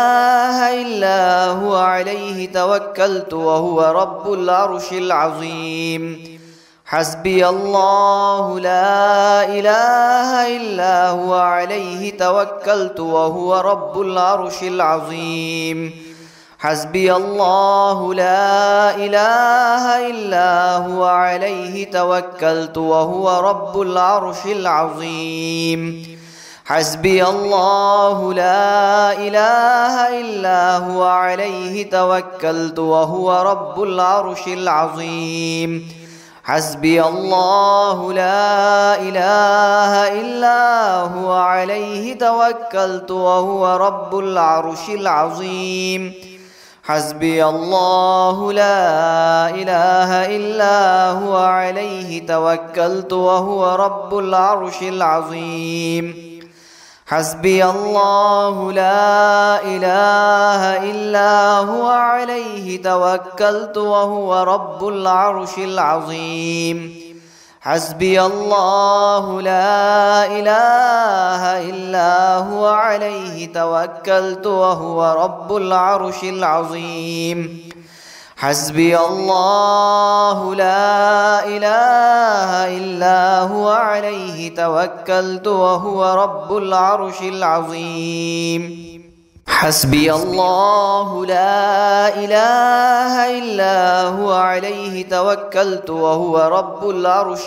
إله إلا هو عليه توكلت وهو رب العرش العظيم حسبي الله لا إله إلا هو عليه توكلت وهو رب العرش العظيم حسبي الله لا إله إلا هو عليه توكلت وهو رب العرش العظيم حسبي الله لا إله إلا هو عليه توكلت وهو رب العرش العظيم حسبي الله لا إله إلا هو عليه توكلت وهو رب العرش العظيم حسبي الله لا إله إلا هو عليه توكلت وهو رب العرش العظيم حسبي الله لا إله إلا هو عليه توكلت وهو رب العرش العظيم حسبي الله لا إله إلا هو عليه توكلت وهو رب العرش العظيم حسبي الله لا إله إلا هو عليه توكلت وهو رب العرش العظيم حسبي الله لا إله إلا هو عليه توكلت وهو رب العرش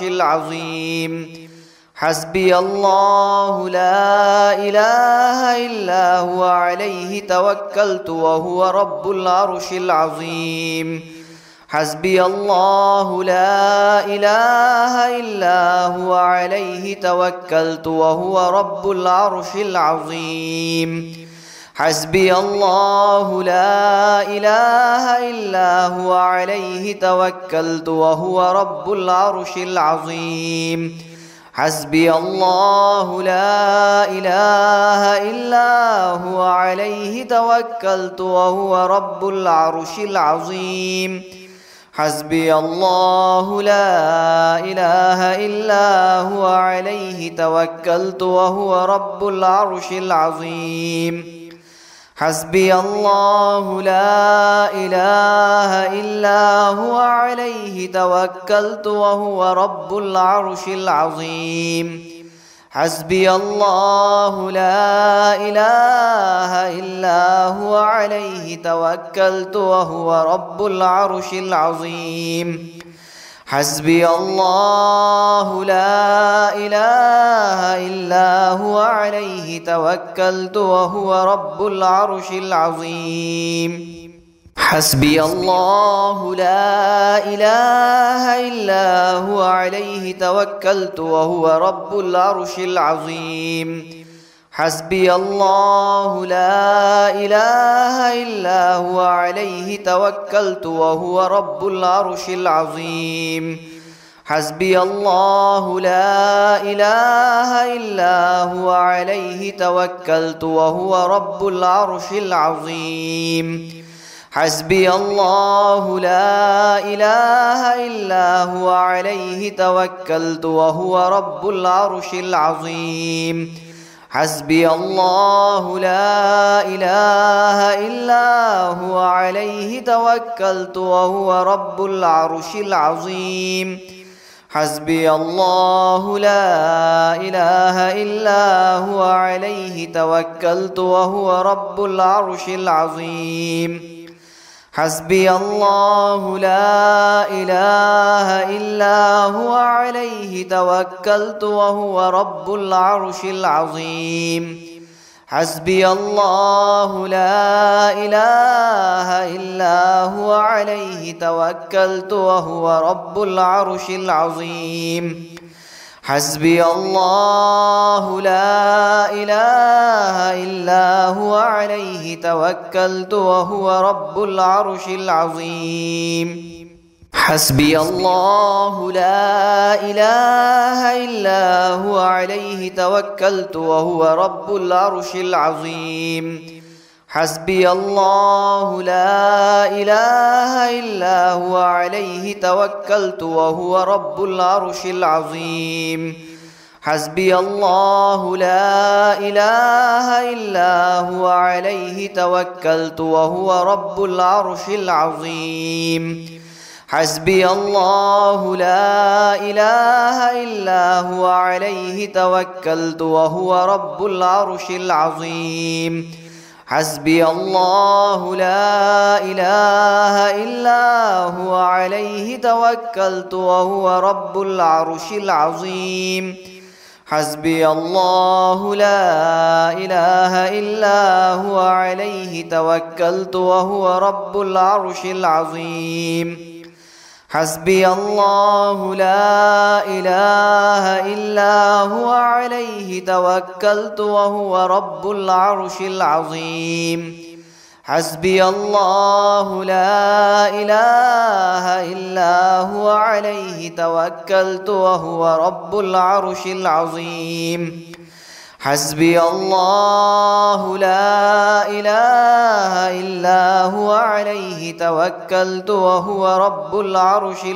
العظيم حسبي الله لا إله إلا هو عليه توكلت وهو رب العرش العظيم حسبي الله لا إله إلا هو عليه توكلت وهو رب العرش العظيم حسبي الله لا إله إلا هو عليه توكلت وهو رب العرش العظيم حسبي الله لا إله إلا هو عليه توكلت وهو رب العرش العظيم حسبي الله لا إله إلا هو عليه توكلت وهو رب العرش العظيم حسبي الله لا إله إلا هو عليه توكلت وهو رب العرش العظيم حسبي الله لا إله إلا هو عليه توكلت وهو رب العرش العظيم حسبي الله لا إله إلا هو عليه توكلت وهو رب العرش العظيم حسبي الله لا إله إلا هو عليه توكلت وهو رب العرش العظيم حسبي الله لا إله إلا هو عليه توكلت وهو رب العرش العظيم حسبي الله لا إله إلا هو عليه توكلت وهو رب العرش العظيم حسبي الله لا إله إلا هو عليه توكلت وهو رب العرش العظيم حسبي الله لا إله إلا هو عليه توكلت وهو رب العرش العظيم حسبي الله لا إله إلا هو عليه توكلت وهو رب العرش العظيم حسبي الله لا إله إلا هو عليه توكلت وهو رب العرش العظيم حسبي الله لا إله إلا هو عليه توكلت وهو رب العرش العظيم حسبي الله لا إله إلا هو عليه توكلت وهو رب العرش العظيم حسبي الله لا إله إلا هو عليه توكلت وهو رب العرش العظيم حسبي الله لا إله إلا هو عليه توكلت وهو رب العرش العظيم حسبي الله لا إله إلا هو عليه توكلت وهو رب العرش العظيم حسبي الله لا إله إلا هو عليه توكلت وهو رب العرش العظيم حسبي الله لا إله إلا هو عليه توكلت وهو رب العرش العظيم حسبي الله لا إله إلا هو عليه توكلت وهو رب العرش العظيم حسبي الله لا إله إلا هو عليه توكلت وهو رب العرش العظيم حسبي الله لا إله إلا هو عليه توكلت وهو رب العرش العظيم حسبي الله لا إله إلا هو عليه توكلت وهو رب العرش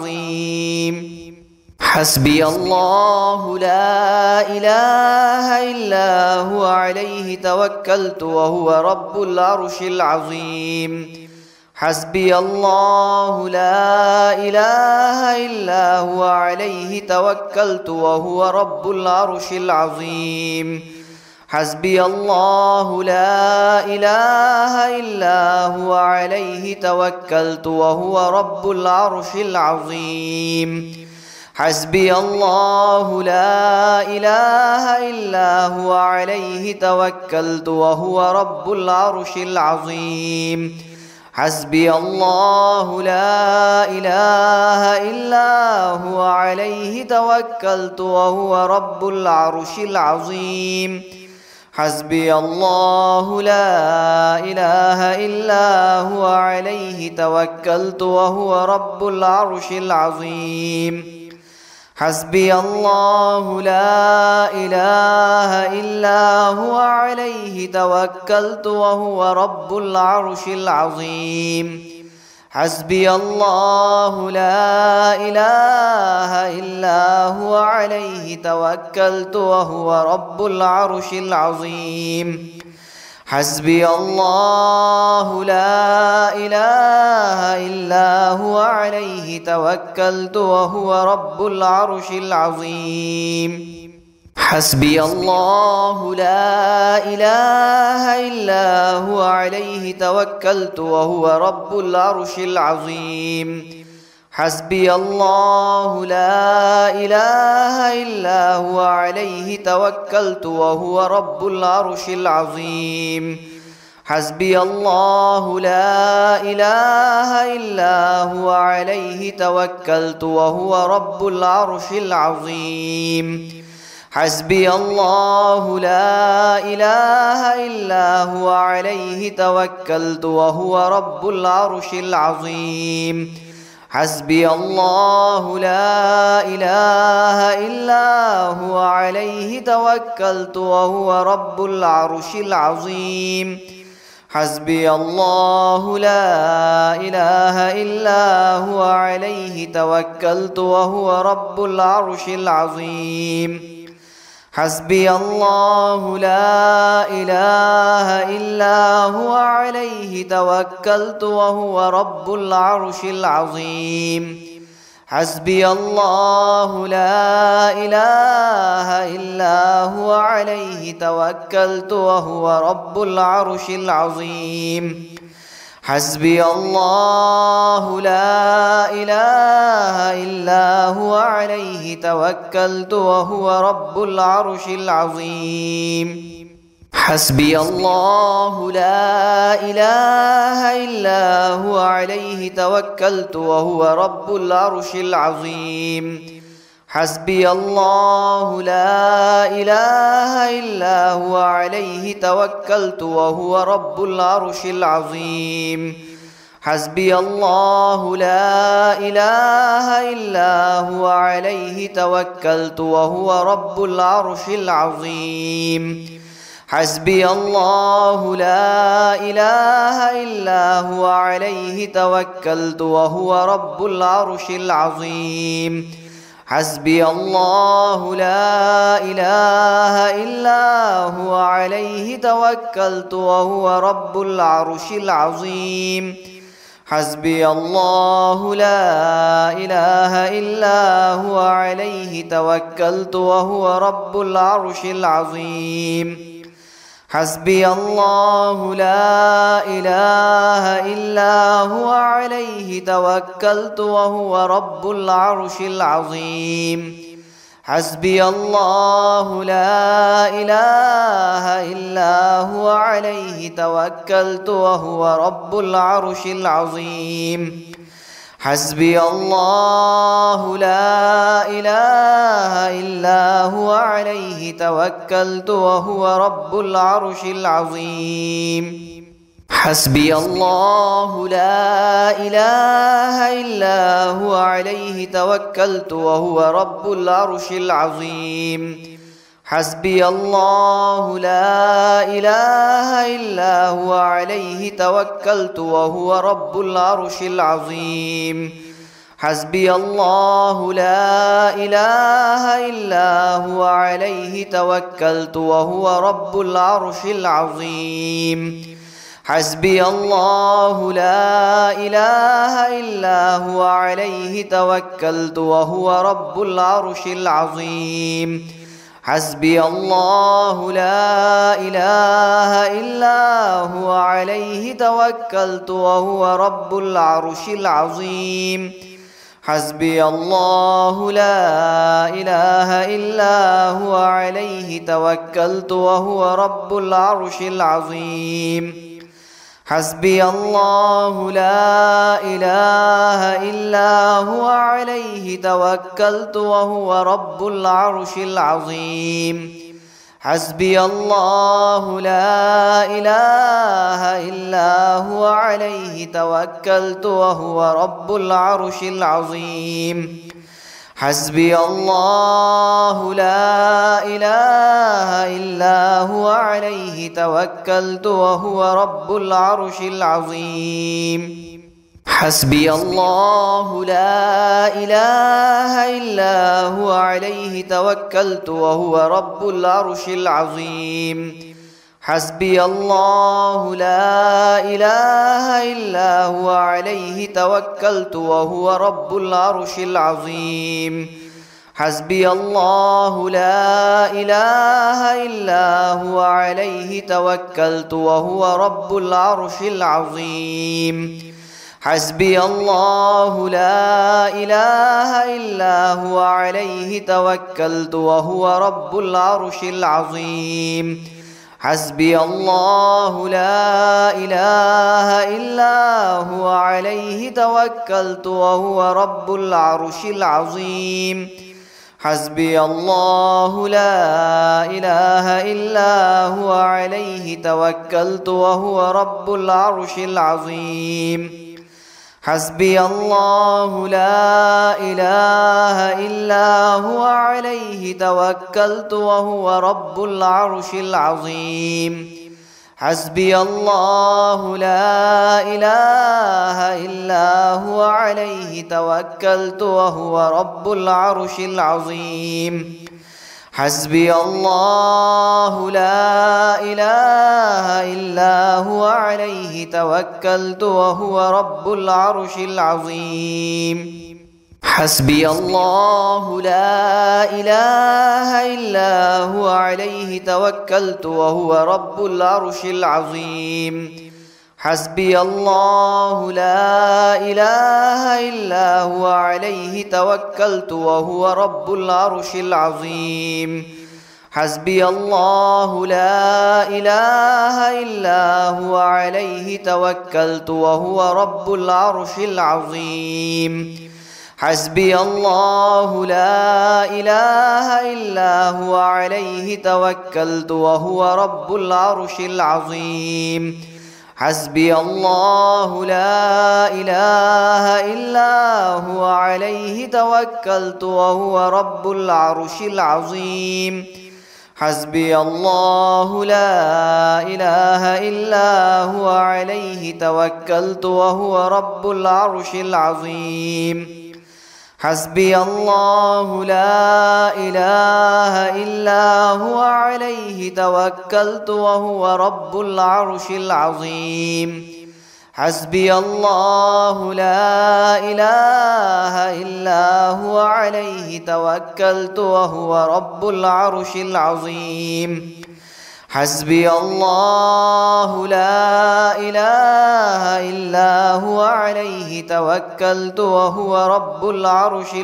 العظيم حسبي الله لا إله إلا هو عليه توكلت وهو رب العرش العظيم حسبي الله لا إله إلا هو عليه توكلت وهو رب العرش العظيم حسبي الله لا إله إلا هو عليه توكلت وهو رب العرش العظيم حسبي الله لا إله إلا هو عليه توكلت وهو رب العرش العظيم حسبي الله لا إله إلا هو عليه توكلت وهو رب العرش العظيم حسبي الله لا إله إلا هو عليه توكلت وهو رب العرش العظيم حسبي الله لا إله إلا هو عليه توكلت وهو رب العرش العظيم حسبي الله لا إله إلا هو عليه توكلت وهو رب العرش العظيم حسبي الله لا إله إلا هو عليه توكلت وهو رب العرش العظيم حسبي الله لا إله إلا هو عليه توكلت وهو رب العرش العظيم حسبي الله لا إله إلا هو عليه توكلت وهو رب العرش العظيم حسبي الله لا إله إلا هو عليه توكلت وهو رب العرش العظيم حسبي الله لا إله إلا هو عليه توكلت وهو رب العرش العظيم حسبي الله لا إله إلا هو عليه توكلت وهو رب العرش العظيم حسبي الله لا إله إلا هو عليه توكلت وهو رب العرش العظيم حسبي الله لا إله إلا هو عليه توكلت وهو رب العرش العظيم حسبي الله لا إله إلا هو عليه توكلت وهو رب العرش العظيم حسبي الله لا إله إلا هو عليه توكلت وهو رب العرش العظيم حسبي الله لا إله إلا هو عليه توكلت وهو رب العرش العظيم حسبي الله لا إله إلا هو عليه توكلت وهو رب العرش العظيم حسبي الله لا إله إلا هو عليه توكلت وهو رب العرش العظيم حسبي الله لا إله إلا هو عليه توكلت وهو رب العرش العظيم حسبي الله لا إله إلا هو عليه توكلت وهو رب العرش العظيم حسبي الله لا إله إلا هو عليه توكلت وهو رب العرش العظيم حسبي الله لا إله إلا هو عليه توكلت وهو رب العرش العظيم حسبي الله لا إله إلا هو عليه توكلت وهو رب العرش العظيم حسبي الله لا إله إلا هو عليه توكلت وهو رب العرش العظيم حسبي الله لا إله إلا هو عليه توكلت وهو رب العرش العظيم حسبي الله لا إله إلا هو عليه توكلت وهو رب العرش العظيم حسبي الله لا إله إلا هو عليه توكلت وهو رب العرش العظيم حسبي الله لا إله إلا هو عليه توكلت وهو رب العرش العظيم حسبي الله لا إله إلا هو عليه توكلت وهو رب العرش العظيم حسبي الله لا إله إلا هو عليه توكلت وهو رب العرش العظيم حسبي الله لا إله إلا هو عليه توكلت وهو رب العرش العظيم حسبي الله لا إله إلا هو عليه توكلت وهو رب العرش العظيم حسبي الله لا إله إلا هو عليه توكلت وهو رب العرش العظيم حسبي الله لا إله إلا هو عليه توكلت وهو رب العرش العظيم حسبي الله لا إله إلا هو عليه توكلت وهو رب العرش العظيم حسبي الله لا إله إلا هو عليه توكلت وهو رب العرش العظيم حسبي الله لا إله إلا هو عليه توكلت وهو رب العرش العظيم حسبي الله لا إله إلا هو عليه توكلت وهو رب العرش العظيم حسبي الله لا إله إلا هو عليه توكلت وهو رب العرش العظيم حسبي الله لا إله إلا هو عليه توكلت وهو رب العرش العظيم حسبي الله لا إله إلا هو عليه توكلت وهو رب العرش العظيم حسبي الله لا إله إلا هو عليه توكلت وهو رب العرش العظيم حسبي الله لا إله إلا هو عليه توكلت وهو رب العرش العظيم حسبي الله لا إله إلا هو عليه توكلت وهو رب العرش العظيم حسبي الله لا إله إلا هو عليه توكلت وهو رب العرش العظيم حسبي الله لا إله إلا هو عليه توكلت وهو رب العرش العظيم حسبي الله لا إله إلا هو عليه توكلت وهو رب العرش العظيم حسبي الله لا إله إلا هو عليه توكلت وهو رب العرش العظيم حسبي الله لا إله إلا هو عليه توكلت وهو رب العرش العظيم حسبي الله لا إله إلا هو عليه توكلت وهو رب العرش العظيم حسبي الله لا إله إلا هو عليه توكلت وهو رب العرش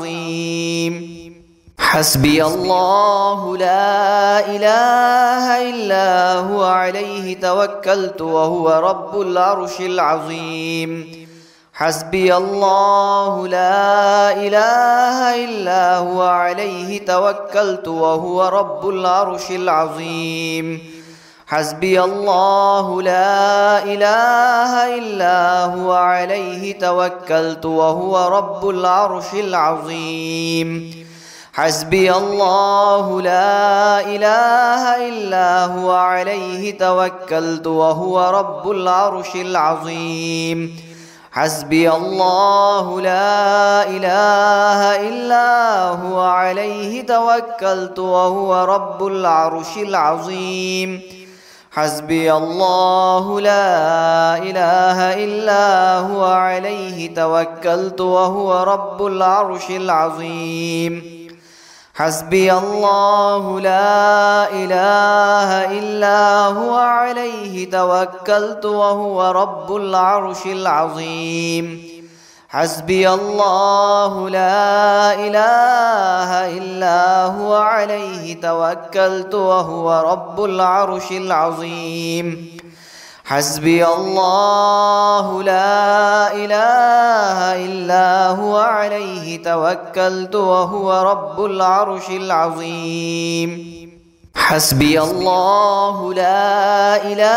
العظيم حسبي الله لا إله إلا هو عليه توكلت وهو رب العرش العظيم حسبي الله لا إله إلا هو عليه توكلت وهو رب العرش العظيم حسبي الله لا إله إلا هو عليه توكلت وهو رب العرش العظيم حسبي الله لا إله إلا هو عليه توكلت وهو رب العرش العظيم حسبي الله لا إله إلا هو عليه توكلت وهو رب العرش العظيم حسبي الله لا إله إلا هو عليه توكلت وهو رب العرش العظيم حسبي الله لا إله إلا هو عليه توكلت وهو رب العرش العظيم حسبي الله لا إله إلا هو عليه توكلت وهو رب العرش العظيم حسبي الله لا إله إلا هو عليه توكلت وهو رب العرش العظيم حسبي الله لا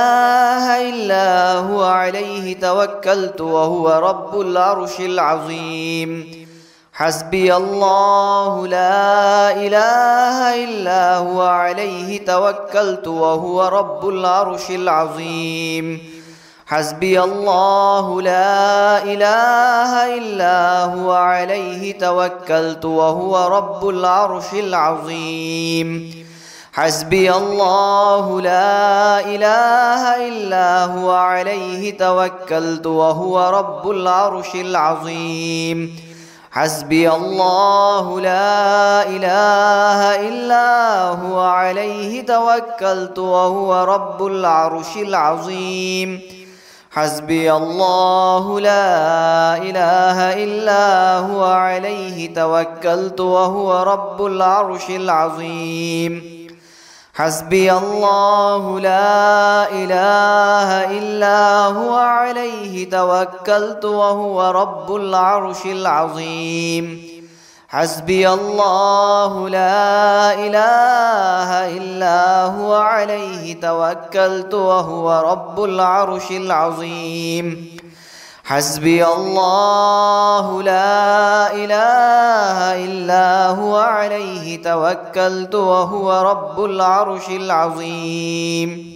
إله إلا هو عليه توكلت وهو رب العرش العظيم حسبي الله لا إله إلا هو عليه توكلت وهو رب العرش العظيم حسبي الله لا إله إلا هو عليه توكلت وهو رب العرش العظيم حسبي الله لا إله إلا هو عليه توكلت وهو رب العرش العظيم حسبي الله لا إله إلا هو عليه توكلت وهو رب العرش العظيم حسبي الله لا إله إلا هو عليه توكلت وهو رب العرش العظيم حسبي الله لا إله إلا هو عليه توكلت وهو رب العرش العظيم حسبي الله لا إله إلا هو عليه توكلت وهو رب العرش العظيم حسبي الله لا إله إلا هو عليه توكلت وهو رب العرش العظيم